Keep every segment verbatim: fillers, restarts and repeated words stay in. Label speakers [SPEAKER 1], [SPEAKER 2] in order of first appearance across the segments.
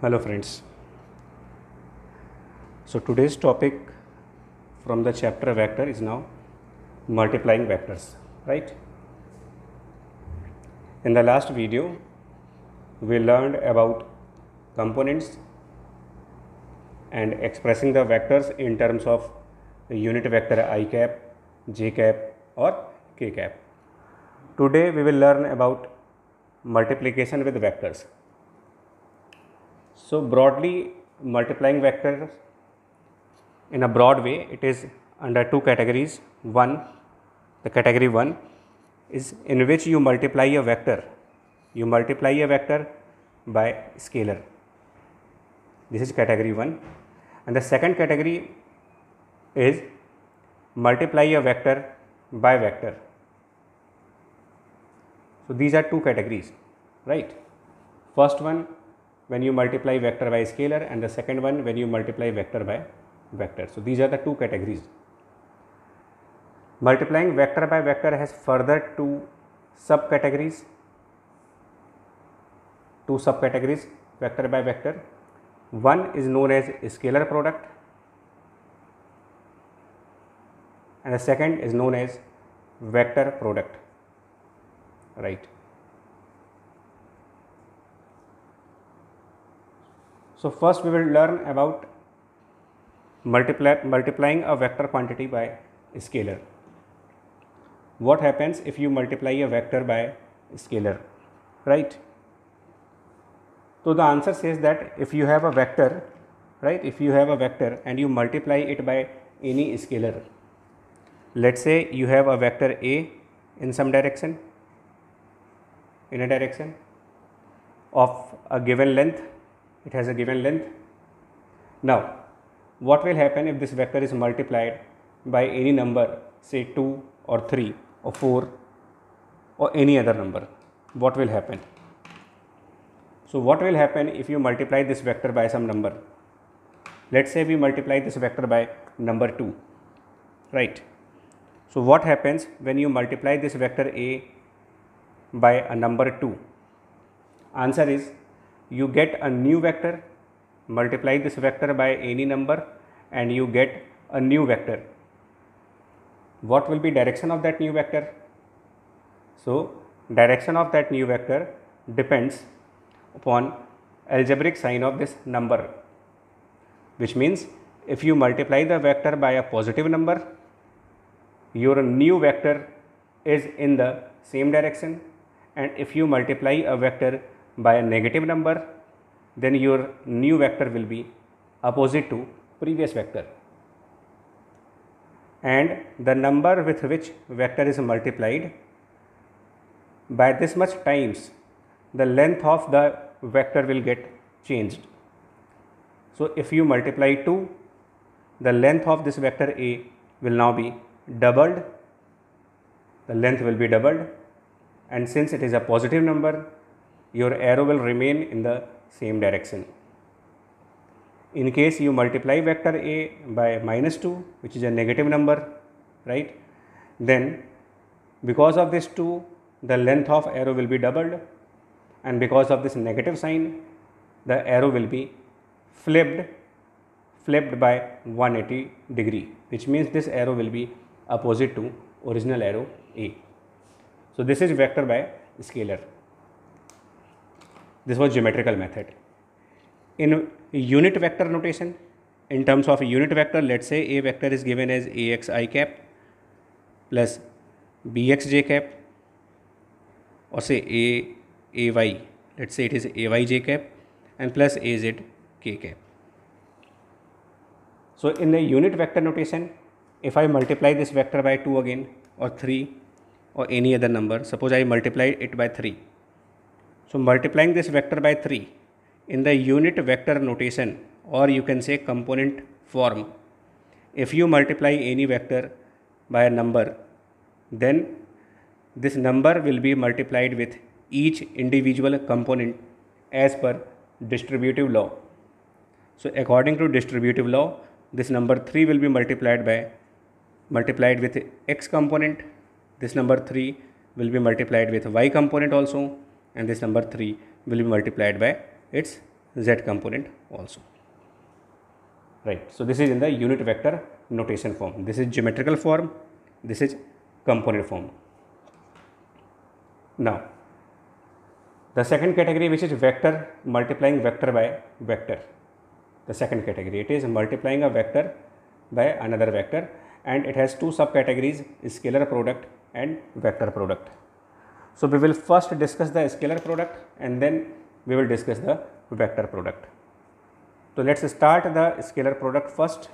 [SPEAKER 1] Hello friends. So today's topic from the chapter vector is now multiplying vectors, right? In the last video we learned about components and expressing the vectors in terms of unit vector I cap, j cap or k cap. Today we will learn about multiplication with vectors. So broadly, multiplying vectors in a broad way, it is under two categories. One, the category one is in which you multiply a vector. You multiply a vector by scalar. This is category one. And the second category is multiply a vector by vector. So these are two categories, right? First one, when you multiply vector by scalar, and the second one when you multiply vector by vector. So these are the two categories. Multiplying vector by vector has further two subcategories. Two subcategories vector by vector. One is known as scalar product and the second is known as vector product, right? So first we will learn about multiply, multiplying a vector quantity by scalar. What happens if you multiply a vector by scalar, right? So the answer says that if you have a vector, right, if you have a vector and you multiply it by any scalar, let's say you have a vector A in some direction, in a direction of a given length, it has a given length. Now, what will happen if this vector is multiplied by any number, say two or three or four or any other number? What will happen? So what will happen if you multiply this vector by some number? Let's say we multiply this vector by number two, right? So what happens when you multiply this vector A by a number two? Answer is you get a new vector, multiply this vector by any number and you get a new vector. What will be direction of that new vector? So direction of that new vector depends upon algebraic sign of this number, which means if you multiply the vector by a positive number, your new vector is in the same direction, and if you multiply a vector by a negative number, then your new vector will be opposite to previous vector. And the number with which vector is multiplied by this much times, the length of the vector will get changed. So if you multiply two, the length of this vector A will now be doubled, the length will be doubled, and since it is a positive number, your arrow will remain in the same direction. In case you multiply vector A by minus two, which is a negative number, right, then because of this two, the length of arrow will be doubled, and because of this negative sign, the arrow will be flipped, flipped by one hundred eighty degree, which means this arrow will be opposite to original arrow A. So this is vector by scalar. This was geometrical method. In unit vector notation, in terms of a unit vector, let's say a vector is given as ax I cap plus bx j cap, or say a ay, let's say it is ay j cap and plus az k cap. So in the unit vector notation, if I multiply this vector by two again or three or any other number, suppose I multiply it by three. So multiplying this vector by three in the unit vector notation, or you can say component form, if you multiply any vector by a number, then this number will be multiplied with each individual component as per distributive law. So according to distributive law, this number three will be multiplied by multiplied with x component, this number three will be multiplied with y component also, and this number three will be multiplied by its z component also, right? So this is in the unit vector notation form. This is geometrical form, this is component form. Now the second category, which is vector multiplying vector by vector. The second category, it is multiplying a vector by another vector, and it has two subcategories, scalar product and vector product. So we will first discuss the scalar product and then we will discuss the vector product. So let's start the scalar product first,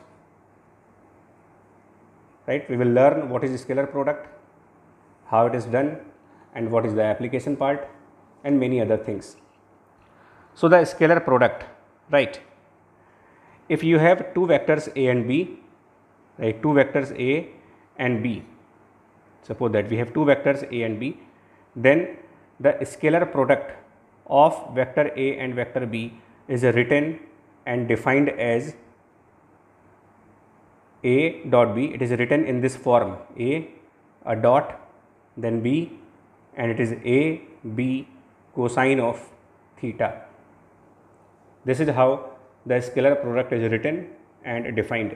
[SPEAKER 1] right? We will learn what is scalar product, how it is done, and what is the application part, and many other things. So the scalar product, right? If you have two vectors a and b, right, two vectors a and b, suppose that we have two vectors a and b, then the scalar product of vector a and vector b is written and defined as a dot b. It is written in this form: a, a dot, then b, and it is a b cosine of theta. This is how the scalar product is written and defined.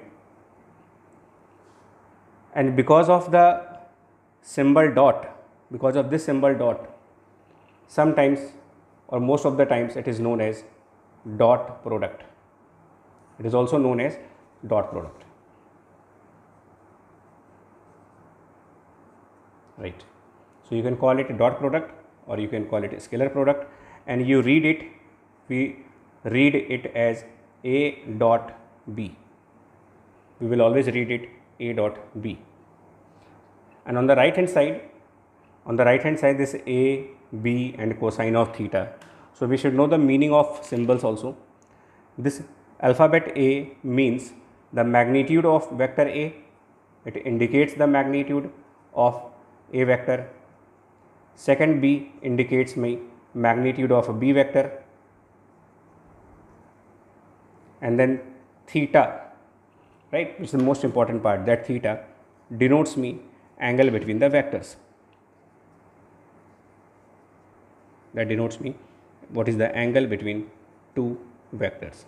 [SPEAKER 1] And because of the symbol dot, because of this symbol dot, sometimes or most of the times it is known as dot product. It is also known as dot product, right? So you can call it dot product or you can call it scalar product, and you read it, we read it as a dot b. We will always read it a dot b. And on the right hand side, on the right hand side, this a, b and cosine of theta. So we should know the meaning of symbols also. This alphabet a means the magnitude of vector a. It indicates the magnitude of a vector. Second b indicates me magnitude of b vector. And then theta, right, which is the most important part, that theta denotes me angle between the vectors. That denotes me what is the angle between two vectors.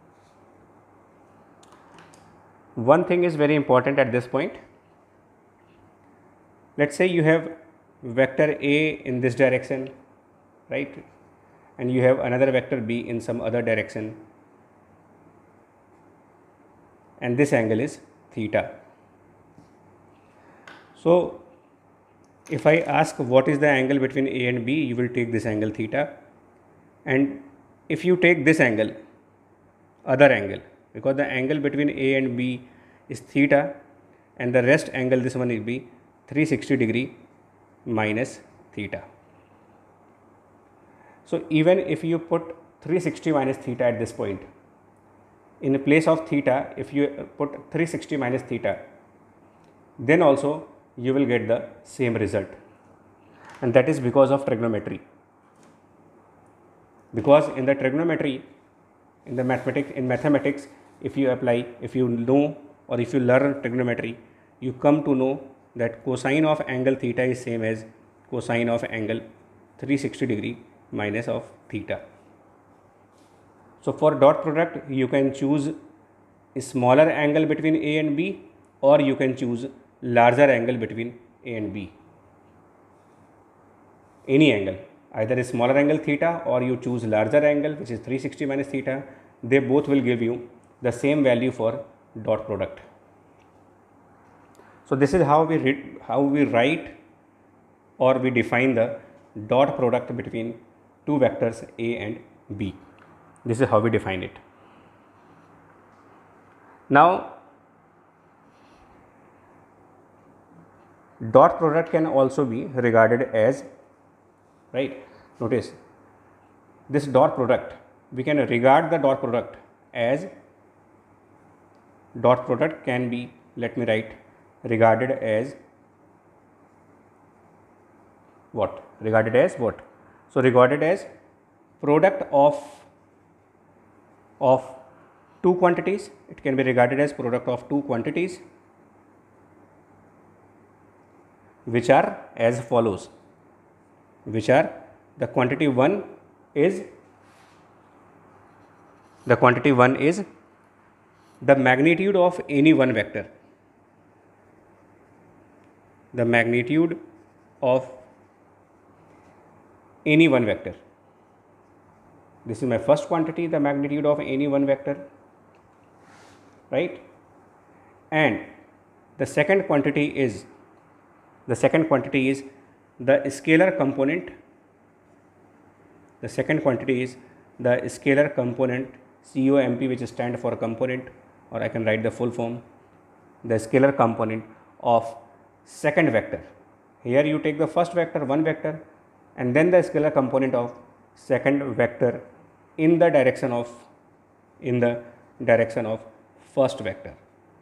[SPEAKER 1] One thing is very important at this point. Let's say you have vector a in this direction, right, and you have another vector b in some other direction, and this angle is theta. So if I ask what is the angle between a and b, you will take this angle theta, and if you take this angle, other angle, because the angle between a and b is theta, and the rest angle, this one will be three hundred sixty degree minus theta. So even if you put three hundred sixty minus theta at this point, in place of theta, if you put three hundred sixty minus theta, then also you will get the same result, and that is because of trigonometry. Because in the trigonometry, in the mathematics, in mathematics, if you apply, if you know or if you learn trigonometry, you come to know that cosine of angle theta is same as cosine of angle three hundred sixty degree minus of theta. So for dot product, you can choose a smaller angle between a and b, or you can choose larger angle between a and b. Any angle, either a smaller angle theta or you choose larger angle, which is three hundred sixty minus theta, they both will give you the same value for dot product. So this is how we read, how we write or we define the dot product between two vectors a and b. This is how we define it. Now dot product can also be regarded as, right, notice this dot product, we can regard the dot product as, dot product can be, let me write, regarded as what? Regarded as what? So regarded as product of of two quantities. It can be regarded as product of two quantities which are as follows, which are the quantity one is The quantity one is the magnitude of any one vector. The magnitude of any one vector. This is my first quantity, the magnitude of any one vector, right? And the second quantity is the second quantity is the scalar component. The second quantity is the scalar component, C O M P, which stands for component, or I can write the full form, the scalar component of second vector. Here you take the first vector, one vector, and then the scalar component of second vector in the direction of in the direction of first vector.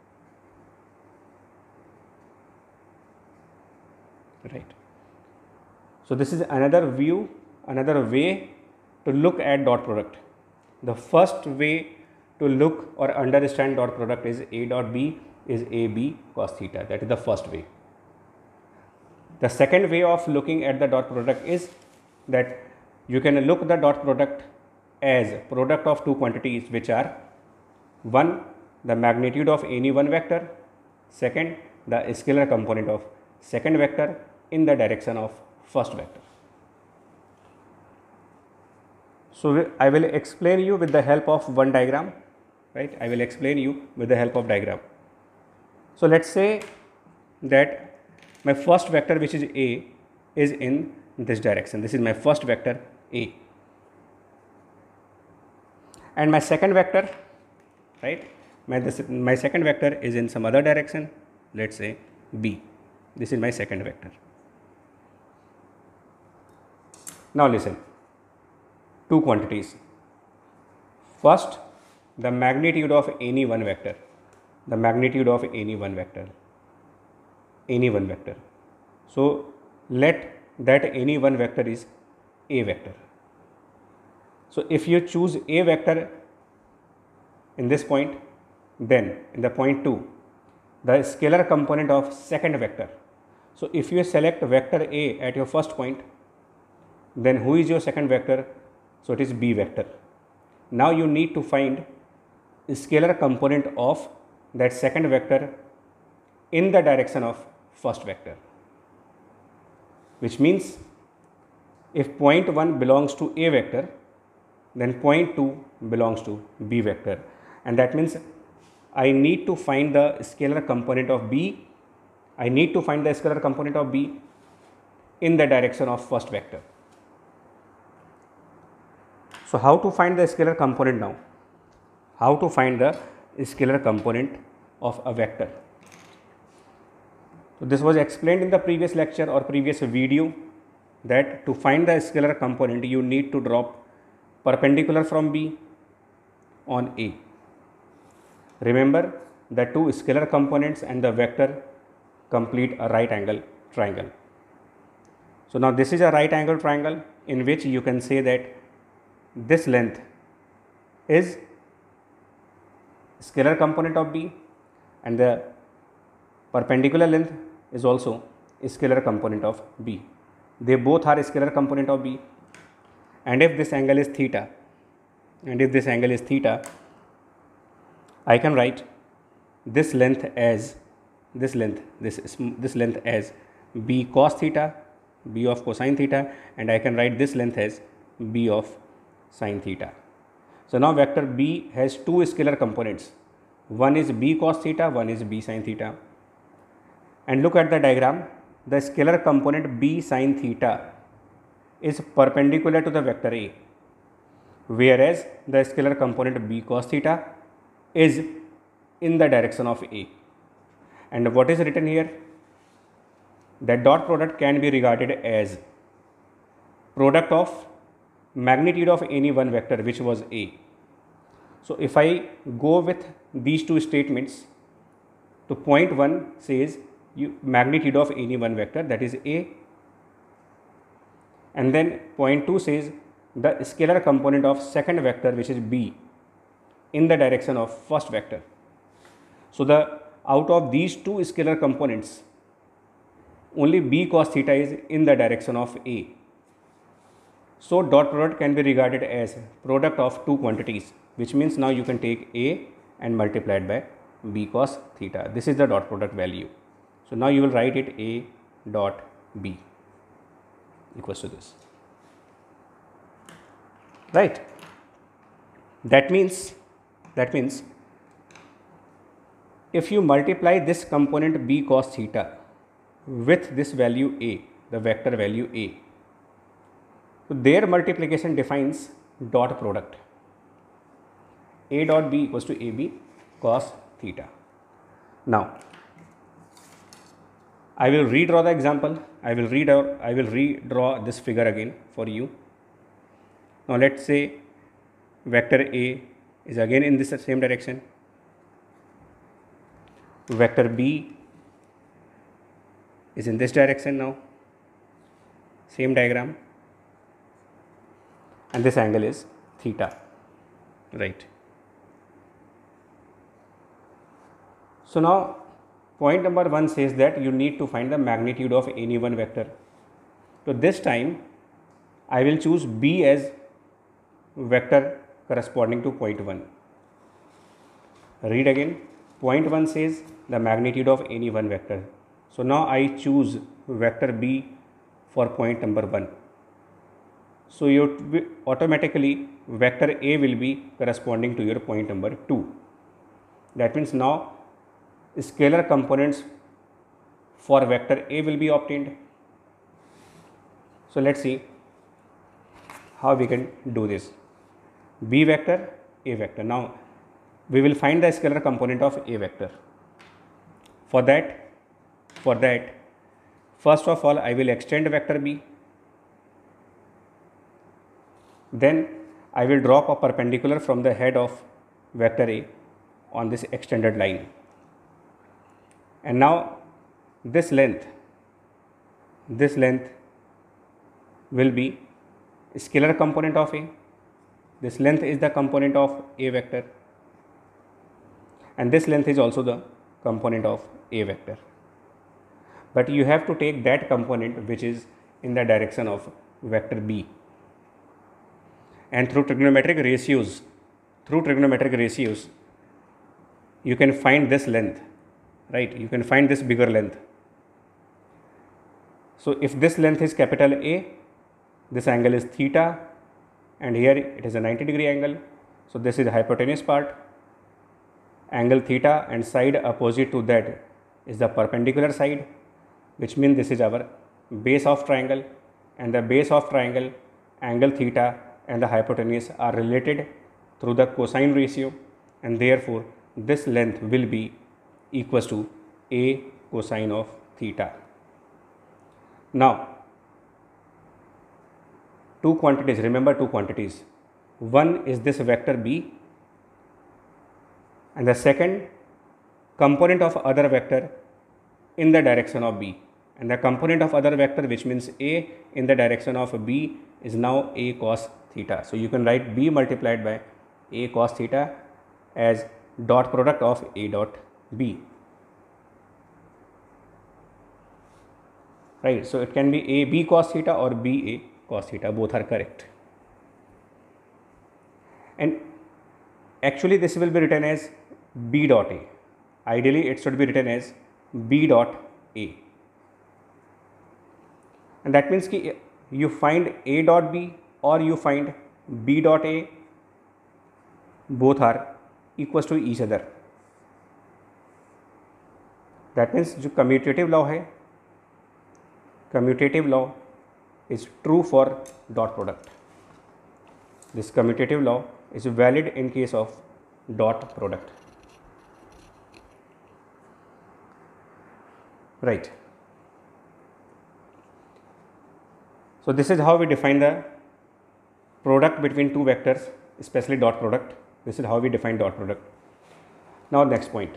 [SPEAKER 1] Right. So this is another view, another way to look at dot product. The first way to look or understand dot product is A dot B is A B cos theta. That is the first way. The second way of looking at the dot product is that you can look the dot product as product of two quantities, which are one, the magnitude of any one vector, second, the scalar component of second vector in the direction of first vector. So I will explain you with the help of one diagram, right? I will explain you with the help of diagram. So let's say that my first vector, which is A, is in this direction. This is my first vector A. And my second vector, right? My, this, my second vector is in some other direction, let's say B. This is my second vector. Now listen, two quantities. First, the magnitude of any one vector, the magnitude of any one vector, any one vector. So let that any one vector is A vector. So if you choose A vector in this point, then in the point two, the scalar component of second vector. So if you select vector A at your first point, then who is your second vector? So it is B vector. Now you need to find scalar component of that second vector in the direction of first vector, which means if point one belongs to A vector, then point two belongs to B vector, and that means I need to find the scalar component of B. I need to find the scalar component of B in the direction of first vector. So how to find the scalar component now? How to find the scalar component of a vector? So this was explained in the previous lecture or previous video, that to find the scalar component you need to drop perpendicular from B on A. Remember, the two scalar components and the vector complete a right angle triangle. So now this is a right angle triangle in which you can say that this length is scalar component of B and the perpendicular length is also a scalar component of B. They both are a scalar component of B, and if this angle is theta, and if this angle is theta, I can write this length as this length this this length as B cos theta, B of cosine theta, and I can write this length as B of sine theta. So now vector B has two scalar components. One is B cos theta, one is B sine theta. And look at the diagram. The scalar component B sine theta is perpendicular to the vector A, whereas the scalar component B cos theta is in the direction of A. And what is written here? That dot product can be regarded as product of magnitude of any one vector, which was A. So if I go with these two statements, to point one says you magnitude of any one vector, that is A, and then point two says the scalar component of second vector, which is B, in the direction of first vector. So the out of these two scalar components, only B cos theta is in the direction of A. So dot product can be regarded as product of two quantities, which means now you can take A and multiply it by B cos theta. This is the dot product value. So now you will write it A dot B equals to this, right? That means, that means if you multiply this component B cos theta with this value A, the vector value A, so their multiplication defines dot product. A dot B equals to A B cos theta. Now, I will redraw the example. I will redraw, I will redraw this figure again for you. Now, let's say vector A is again in this same direction. Vector B is in this direction now. Same diagram. And this angle is theta, right? So now point number one says that you need to find the magnitude of any one vector. So this time I will choose B as vector corresponding to point one. Read again. Point one says the magnitude of any one vector. So now I choose vector B for point number one. So you automatically vector A will be corresponding to your point number two. That means now scalar components for vector A will be obtained. So let's see how we can do this. B vector, A vector. Now we will find the scalar component of A vector. For that, for that, first of all, I will extend vector B. Then I will drop a perpendicular from the head of vector A on this extended line. And now this length, this length will be scalar component of A. This length is the component of A vector. And this length is also the component of A vector. But you have to take that component which is in the direction of vector B. And through trigonometric ratios, through trigonometric ratios, you can find this length, right? You can find this bigger length. So if this length is capital A, this angle is theta, and here it is a ninety degree angle. So this is the hypotenuse part, angle theta, and side opposite to that is the perpendicular side, which means this is our base of triangle, and the base of triangle, angle theta and the hypotenuse are related through the cosine ratio, and therefore this length will be equals to A cosine of theta. Now two quantities, remember two quantities. One is this vector B, and the second component of other vector in the direction of B, and the component of other vector, which means A in the direction of B, is now A cos theta. So you can write B multiplied by A cos theta as dot product of A dot B, right? So it can be A B cos theta or B A cos theta, both are correct. And actually this will be written as B dot A. Ideally it should be written as B dot A, and that means ki you find A dot B or you find B dot A, both are equals to each other. That means जो commutative law है, commutative law is true for dot product. This commutative law is valid in case of dot product, right? So this is how we define the product between two vectors, especially dot product. This is how we define dot product. Now next point.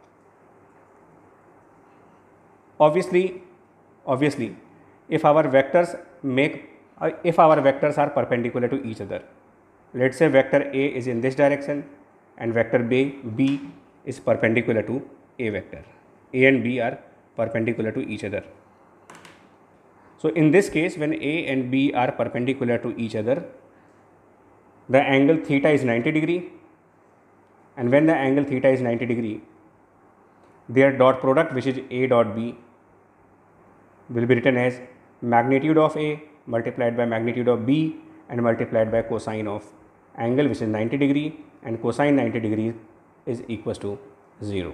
[SPEAKER 1] Obviously, obviously, if our vectors make, uh, if our vectors are perpendicular to each other, let's say vector A is in this direction and vector B, B is perpendicular to A vector. A and B are perpendicular to each other. So in this case, when A and B are perpendicular to each other, the angle theta is ninety degree and when the angle theta is ninety degree, their dot product, which is A dot B, will be written as magnitude of A multiplied by magnitude of B and multiplied by cosine of angle, which is ninety degree, and cosine ninety degree is equals to zero.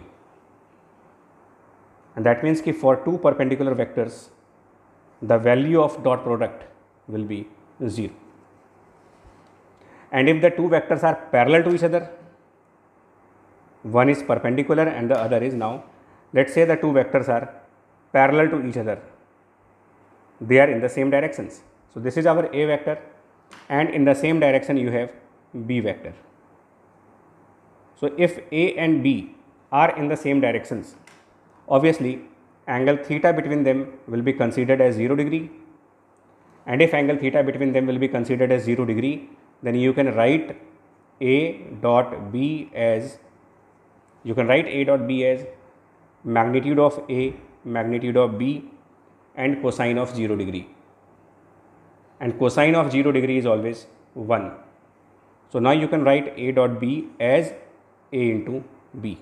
[SPEAKER 1] And that means that for two perpendicular vectors, the value of dot product will be zero. And if the two vectors are parallel to each other, one is perpendicular and the other is, now let's say the two vectors are parallel to each other, they are in the same directions. So this is our A vector, and in the same direction you have B vector. So if A and B are in the same directions, obviously angle theta between them will be considered as zero degree, and if angle theta between them will be considered as zero degree, then you can write A dot B as you can write A dot B as magnitude of A, magnitude of B, and cosine of zero degree, and cosine of zero degree is always one. So now you can write A dot B as A into B,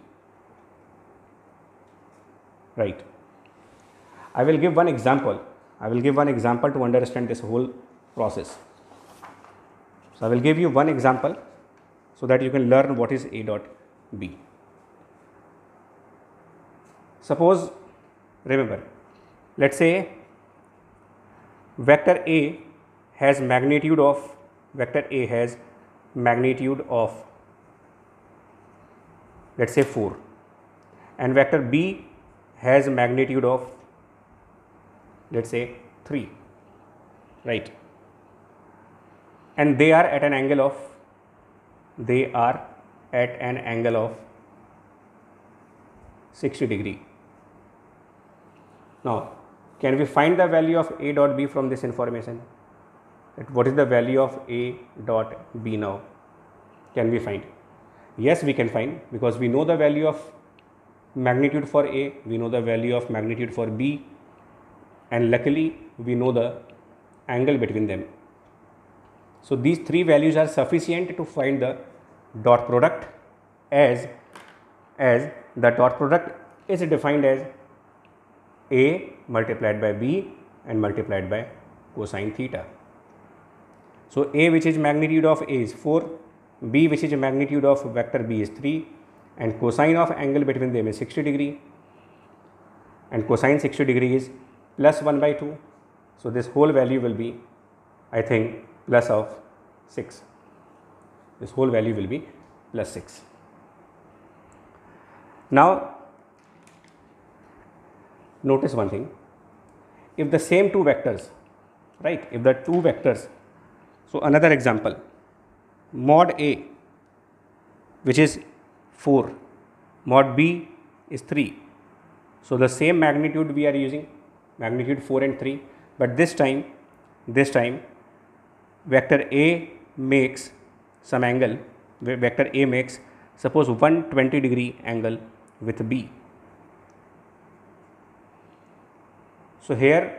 [SPEAKER 1] right. I will give one example. I will give one example to understand this whole process. So I will give you one example so that you can learn what is A dot B. Suppose, remember, let's say vector A has magnitude of vector A has magnitude of let's say four, and vector B has magnitude of let's say three, right, and they are at an angle of they are at an angle of sixty degree. Now, can we find the value of A dot B from this information? What is the value of A dot B now? Can we find? Yes, we can find, because we know the value of magnitude for A, we know the value of magnitude for B, and luckily we know the angle between them. So these three values are sufficient to find the dot product, as as the dot product is defined as A multiplied by B and multiplied by cosine theta. So A, which is magnitude of A, is four, B, which is magnitude of vector B, is three, and cosine of angle between them is sixty degree, and cosine sixty degree is plus one by two. So this whole value will be, I think, plus of six. This whole value will be plus six. Now, notice one thing. If the same two vectors, right, if the two vectors, so another example, mod A, which is four, mod B is three. So the same magnitude we are using, magnitude four and three, but this time, this time, vector A makes some angle, vector A makes, suppose one hundred twenty degree angle with B. So here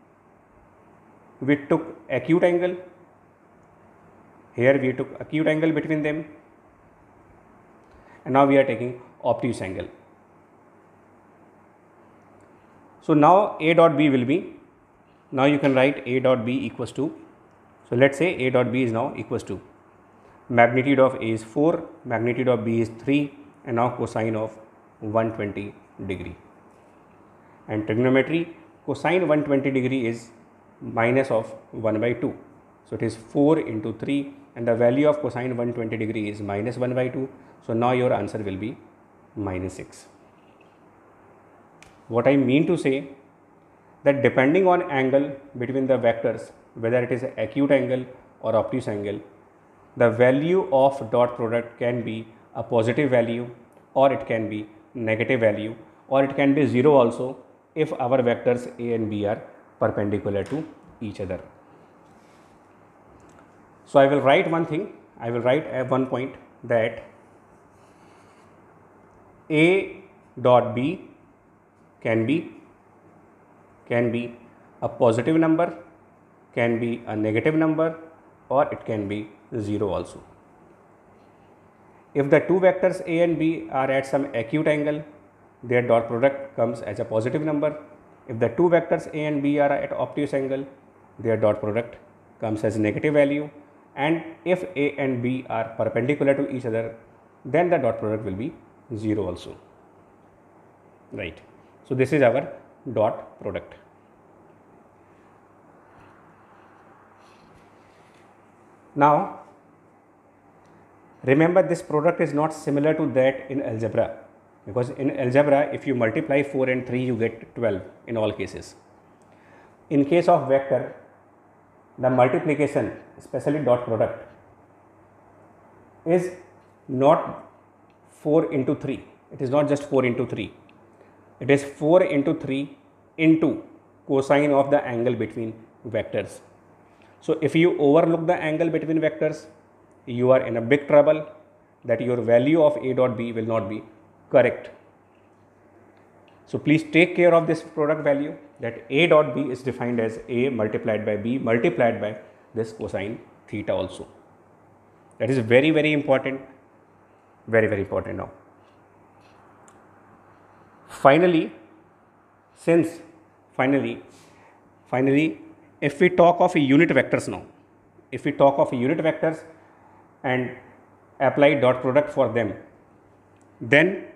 [SPEAKER 1] we took acute angle, here we took acute angle between them, and now we are taking obtuse angle. So now A dot B will be, now you can write A dot B equals to, so let's say A dot B is now equals to magnitude of A is four, magnitude of B is three, and now cosine of one hundred twenty degree. And trigonometry, cosine one hundred twenty degree is minus of one by two. So it is four into three, and the value of cosine one hundred twenty degree is minus one by two. So now your answer will be minus six. What I mean to say, that depending on angle between the vectors, whether it is acute angle or obtuse angle, the value of dot product can be a positive value, or it can be negative value, or it can be zero also if our vectors A and B are perpendicular to each other. So I will write one thing, I will write at one point that A dot B can be can be a positive number, can be a negative number, or it can be zero also. If the two vectors A and B are at some acute angle, their dot product comes as a positive number. If the two vectors A and B are at obtuse angle, their dot product comes as negative value. And if A and B are perpendicular to each other, then the dot product will be zero also, right? So this is our dot product. Now remember, this product is not similar to that in algebra, because in algebra if you multiply four and three you get twelve in all cases. In case of vector, the multiplication, especially dot product, is not four into three. It is not just four into three. It is four into three into cosine of the angle between vectors. So if you overlook the angle between vectors, you are in a big trouble that your value of A dot B will not be correct. So please take care of this product value, that A dot B is defined as A multiplied by B multiplied by this cosine theta also. That is very very important, very very important. Now finally, since finally finally if we talk of unit vectors now, if we talk of unit vectors and apply dot product for them, then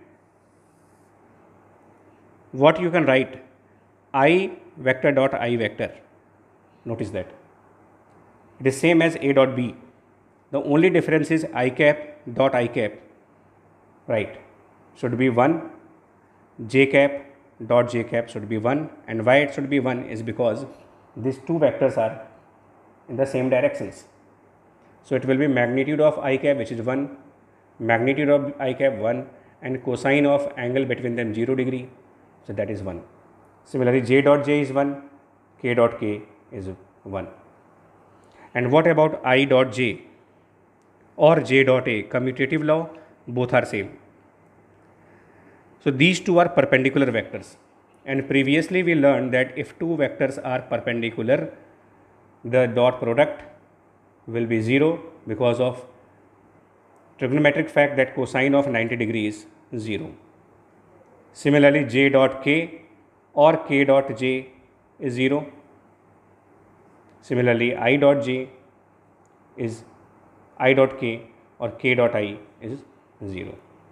[SPEAKER 1] what you can write, I vector dot I vector. Notice that it is same as A dot B. The only difference is I cap dot I cap, right, should be one, j cap dot j cap should be one, and why it should be one is because these two vectors are in the same directions. So it will be magnitude of I cap, which is one, magnitude of I cap one, and cosine of angle between them zero degree, so that is one. Similarly, j dot j is one, k dot k is one. And what about I dot j or j dot a? Commutative law, both are same. So these two are perpendicular vectors, and previously we learned that if two vectors are perpendicular, the dot product will be zero because of trigonometric fact that cosine of ninety degrees is zero. Similarly, j dot k or k dot j is zero. Similarly, I dot j is I dot k or k dot I is zero.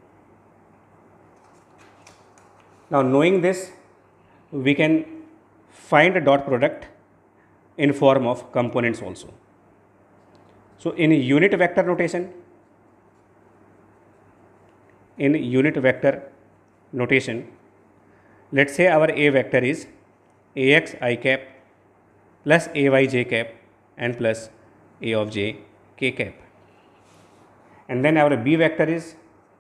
[SPEAKER 1] Now knowing this, we can find a dot product in form of components also. So in unit vector notation, in unit vector notation, let's say our A vector is Ax I cap plus Ay j cap and plus A of j k cap, and then our B vector is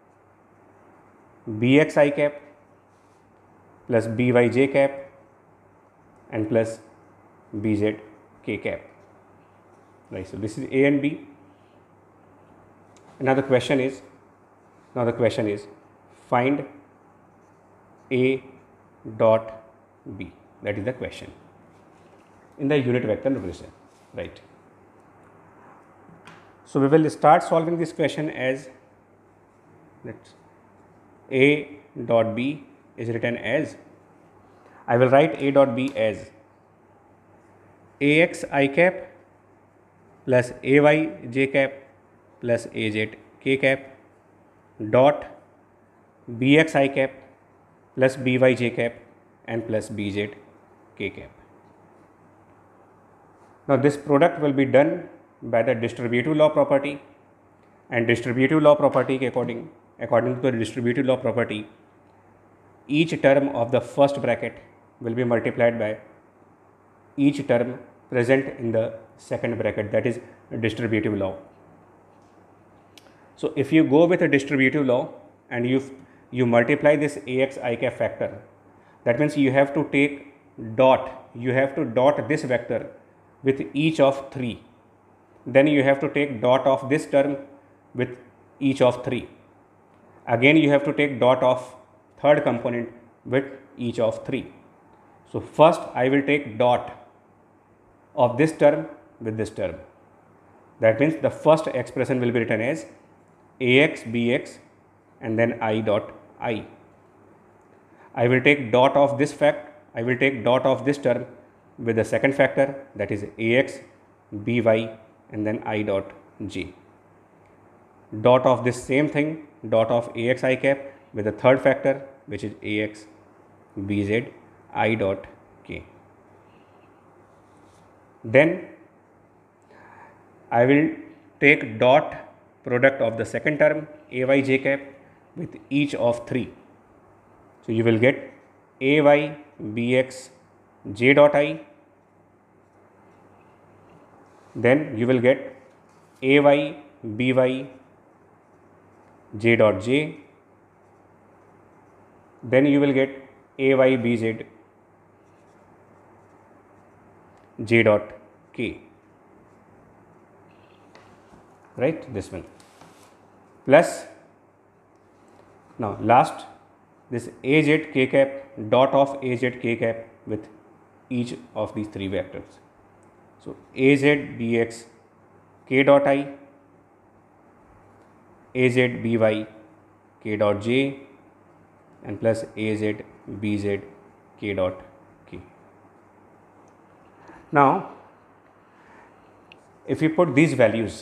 [SPEAKER 1] Bx I cap plus By j cap and plus Bz k cap, right? So this is A and B. Now the question is, now the question is find A dot B. That is the question in the unit vector notation, right? So we will start solving this question as, let's, A dot B is written as, I will write A dot B as Ax I cap plus Ay j cap plus Az k cap dot Bx I cap plus By j cap and plus Bz k cap. Now this product will be done by the distributive law property, and distributive law property के according according to the distributive law property, each term of the first bracket will be multiplied by each term present in the second bracket. That is distributive law. So if you go with a distributive law and you you multiply this Ax I cap factor, that means you have to take dot, you have to dot this vector with each of three. Then you have to take dot of this term with each of three. Again you have to take dot of third component with each of three. So first I will take dot of this term with this term. That means the first expression will be written as ax, bx, and then I dot I. I will take dot of this fact, I will take dot of this term with the second factor, that is ax, by, and then I dot j. Dot of this same thing, dot of ax I cap with the third factor, which is ax, bz, I dot k. Then I will take dot product of the second term ay j cap with each of three. So you will get ay bx j dot I, then you will get ay by j dot j, then you will get ay bz j dot k, right, this one, plus now last this az k cap dot of az k cap with each of these three vectors. So az bx k dot I, az by k dot j, and plus az bz k dot k. Now if we put these values,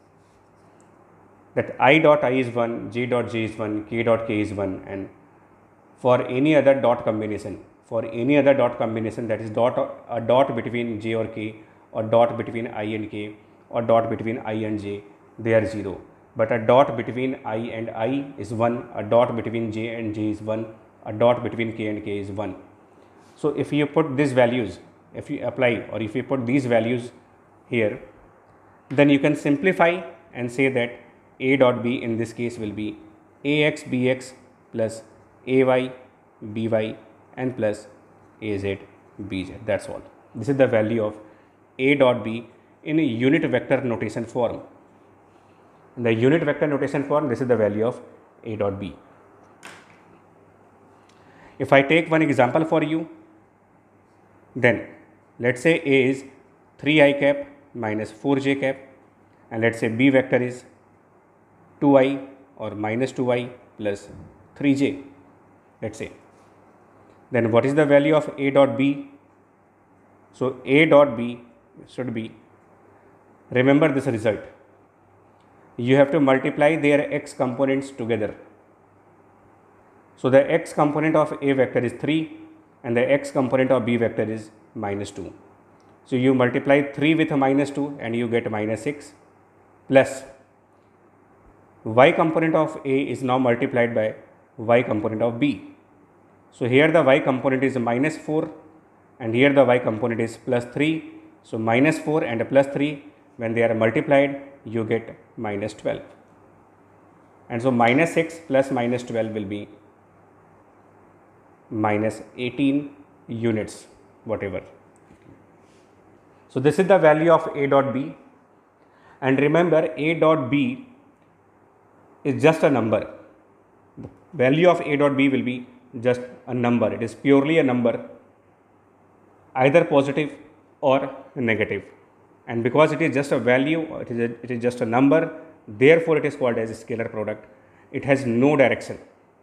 [SPEAKER 1] that I dot I is one, j dot j is one, k dot k is one, and for any other dot combination, for any other dot combination, that is dot a dot between j or k, or dot between I and k, or dot between I and j, they are zero. But a dot between I and I is one, a dot between j and j is one, a dot between k and k is one. So if you put these values, if you apply or if you put these values here, then you can simplify and say that a dot b in this case will be ax bx plus ay by and plus az bz. That's all. This is the value of a dot b in a unit vector notation form. In the unit vector notation form, this is the value of a dot b. If I take one example for you, then let's say a is three I cap minus four j cap, and let's say b vector is two I or minus two I plus three j, let's say. Then what is the value of a dot b? So a dot b should be, remember this result, you have to multiply their x components together. So the x component of a vector is three and the x component of b vector is minus two. So you multiply three with a minus two and you get minus six, plus y component of a is now multiplied by y component of b. So here the y component is minus four and here the y component is plus three. So minus four and plus three, when they are multiplied, you get minus twelve. And so minus six plus minus twelve will be minus eighteen units, whatever. So this is the value of a dot b. And remember, a dot b is just a number. The value of a dot b will be just a number. It is purely a number, either positive or negative. And because it is just a value, it is, a, it is just a number, therefore it is called as a scalar product. It has no direction.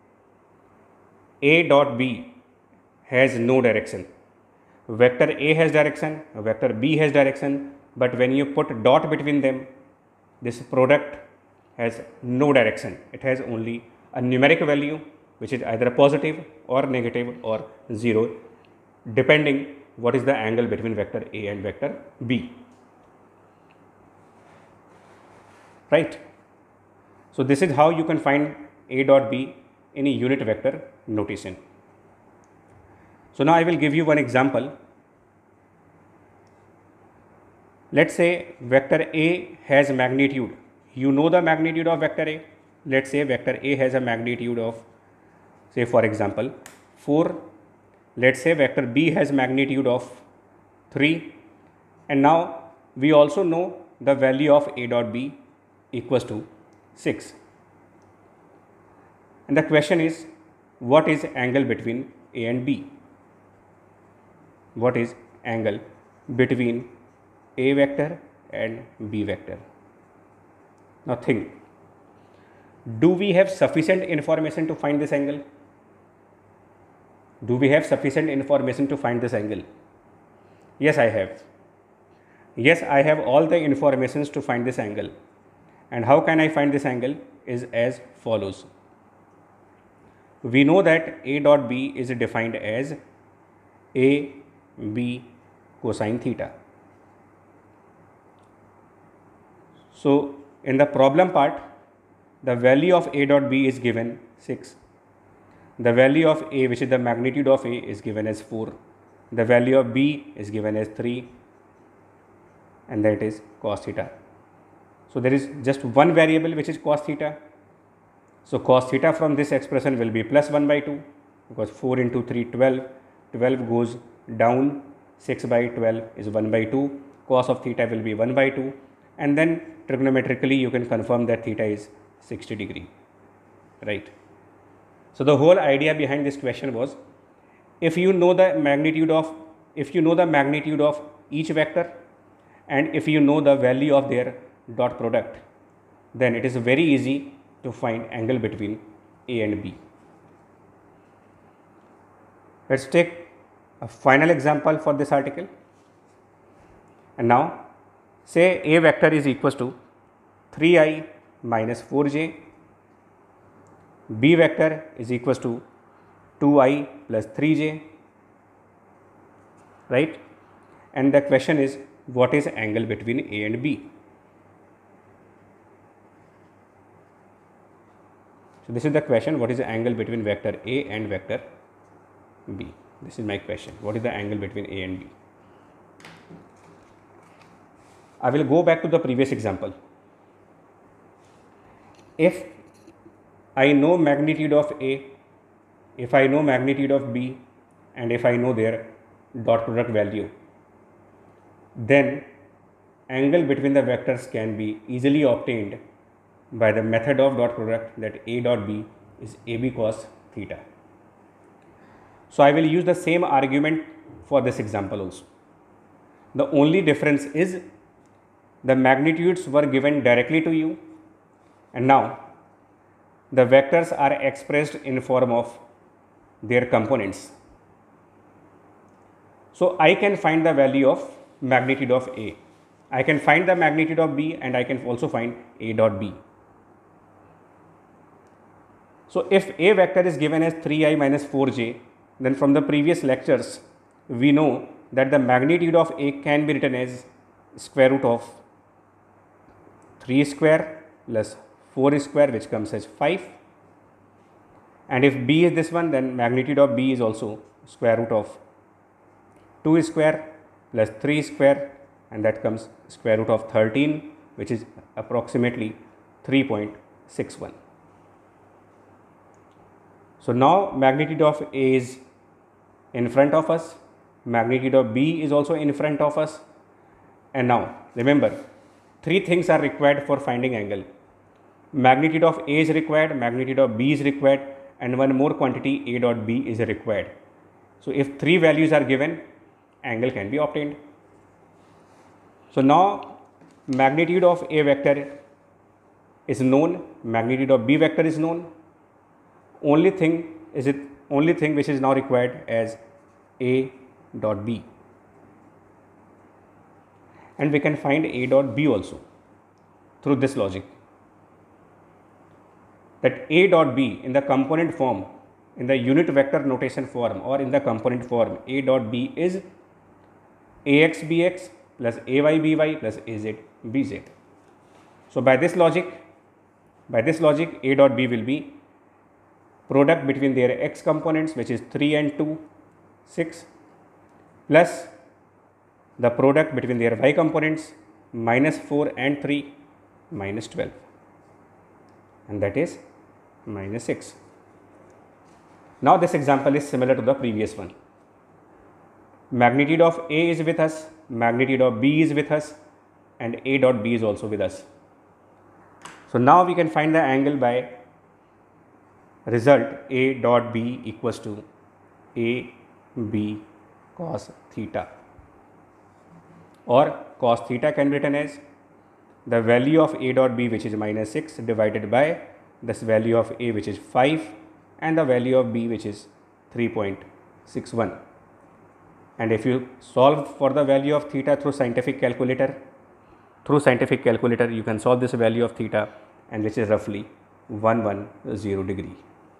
[SPEAKER 1] A dot b has no direction. Vector A has direction, vector B has direction, but when you put dot between them, this product has no direction. It has only a numeric value, which is either positive or negative or zero, depending what is the angle between vector A and vector B. Right? So this is how you can find a dot b in a unit vector notation. So now I will give you one example. Let's say vector A has magnitude. You know the magnitude of vector A. Let's say vector A has a magnitude of, say for example, four. Let's say vector B has magnitude of three. And now we also know the value of a dot b equals to six. And the question is, what is angle between A and B? What is angle between A vector and B vector? Now think, do we have sufficient information to find this angle? Do we have sufficient information to find this angle? Yes, I have. Yes, I have all the informations to find this angle. And how can I find this angle is as follows. We know that A dot B is defined as A B cosine theta. So in the problem part, the value of A dot B is given six. The value of A, which is the magnitude of A, is given as four. The value of B is given as three, and that is cos theta. So there is just one variable which is cos theta. So cos theta from this expression will be plus one by two, because four into three, twelve. twelve goes down, six by twelve is one by two. Cos of theta will be one by two, and then trigonometrically you can confirm that theta is sixty degree, right? So the whole idea behind this question was, if you know the magnitude of if you know the magnitude of each vector, and if you know the value of their dot product, then it is very easy to find angle between A and B. Let's take a final example for this article. And now say A vector is equals to three i minus four j, B vector is equals to two i plus three j, right? And the question is, what is angle between A and B? So this is the question, what is the angle between vector A and vector B? This is my question, what is the angle between A and B? I will go back to the previous example. If I know magnitude of A, if I know magnitude of B, and if I know their dot product value, then angle between the vectors can be easily obtained by the method of dot product, that A dot B is A B cos theta. So I will use the same argument for this example also. The only difference is the magnitudes were given directly to you, and now the vectors are expressed in form of their components. So I can find the value of magnitude of A. I can find the magnitude of B, and I can also find A dot B. So if A vector is given as three i minus four j, then from the previous lectures we know that the magnitude of A can be written as square root of three square plus four square, which comes as five. And if B is this one, then magnitude of B is also square root of two square plus three square, and that comes square root of thirteen, which is approximately three point six one. So now magnitude of A is in front of us, magnitude of B is also in front of us, and now remember, three things are required for finding angle. Magnitude of A is required, magnitude of B is required, and one more quantity A dot B is required. So if three values are given, angle can be obtained. So now magnitude of A vector is known, magnitude of B vector is known. Only thing is it only thing which is now required as A dot B, and we can find A dot B also through this logic, that A dot B in the component form, in the unit vector notation form, or in the component form, A dot B is Ax Bx plus Ay By plus Az Bz. So by this logic, by this logic, A dot B will be product between their x components, which is three and two, six, plus the product between their y components, minus four and three, minus twelve, and that is minus six. Now this example is similar to the previous one. Magnitude of A is with us, magnitude of B is with us, and A dot B is also with us. So now we can find the angle by result A dot B equals to A B cos theta, or cos theta can be written as the value of A dot B, which is minus six, divided by this value of A, which is five, and the value of B, which is three point six one. And if you solve for the value of theta through scientific calculator, through scientific calculator, you can solve this value of theta, and which is roughly one hundred ten degree.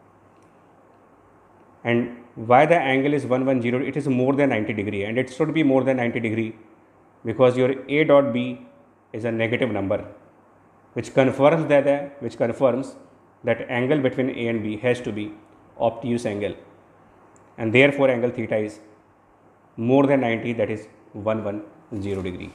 [SPEAKER 1] And why the angle is one hundred ten? It is more than ninety degree, and it should be more than ninety degree because your A dot B is a negative number, which confirms that uh, which confirms that angle between A and B has to be obtuse angle, and therefore angle theta is more than ninety, that is one hundred ten degree.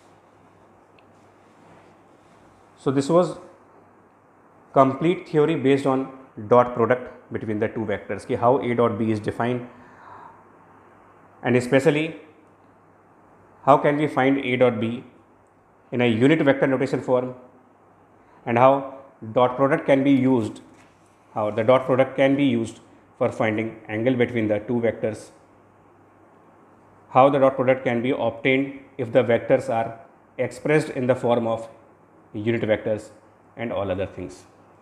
[SPEAKER 1] So this was complete theory based on dot product between the two vectors, ki how A dot B is defined, and especially how can we find A dot B in a unit vector notation form, and how dot product can be used, how the dot product can be used for finding angle between the two vectors, how the dot product can be obtained if the vectors are expressed in the form of unit vectors, and all other things.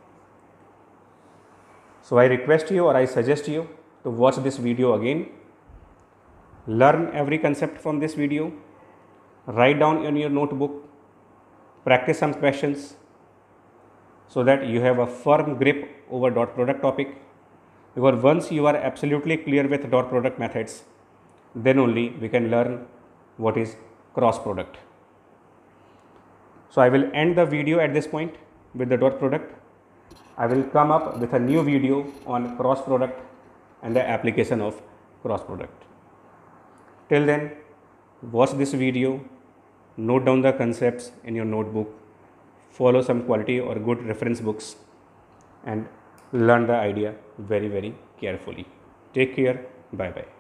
[SPEAKER 1] So I request you, or I suggest you to watch this video again, learn every concept from this video, write down in your notebook, practice some questions, so that you have a firm grip over dot product topic, because once you are absolutely clear with dot product methods, then only we can learn what is cross product. So I will end the video at this point with the dot product. I will come up with a new video on cross product and the application of cross product. Till then, watch this video, note down the concepts in your notebook, follow some quality or good reference books, and learn the idea very very carefully. Take care. Bye bye.